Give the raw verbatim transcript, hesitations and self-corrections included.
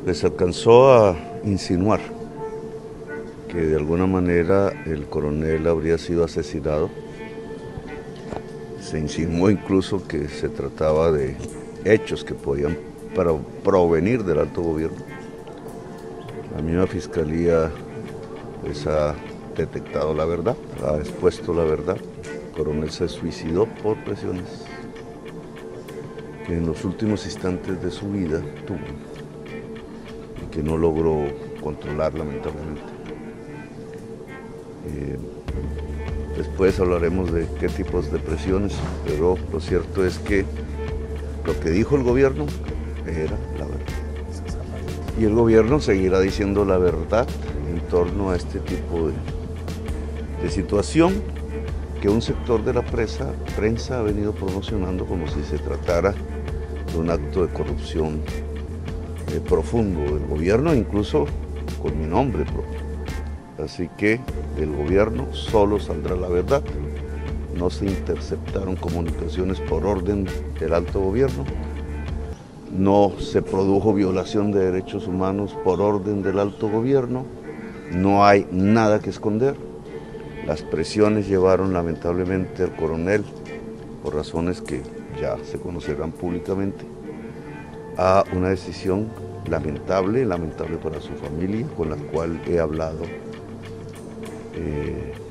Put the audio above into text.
Les alcanzó a insinuar que de alguna manera el coronel habría sido asesinado. Se insinuó incluso que se trataba de hechos que podían provenir del alto gobierno. La misma fiscalía pues, ha detectado la verdad, ha expuesto la verdad. El coronel se suicidó por presiones que en los últimos instantes de su vida tuvo y que no logró controlar lamentablemente. Eh, después hablaremos de qué tipos de presiones, pero lo cierto es que lo que dijo el gobierno era la verdad. Y el gobierno seguirá diciendo la verdad en torno a este tipo de, de situación que un sector de la prensa, prensa ha venido promocionando como si se tratara de un acto de corrupción eh, profundo del gobierno, incluso con mi nombre propio. Así que del gobierno solo saldrá la verdad. No se interceptaron comunicaciones por orden del alto gobierno. No se produjo violación de derechos humanos por orden del alto gobierno. No hay nada que esconder. Las presiones llevaron lamentablemente al coronel, por razones que ya se conocerán públicamente, a una decisión lamentable, lamentable para su familia, con la cual he hablado eh,